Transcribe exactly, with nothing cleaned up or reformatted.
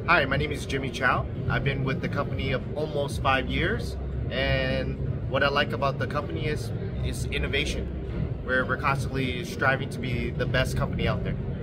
Hi, my name is Jimmy Chau. I've been with the company of almost five years, and what I like about the company is is innovation. Where we're constantly striving to be the best company out there.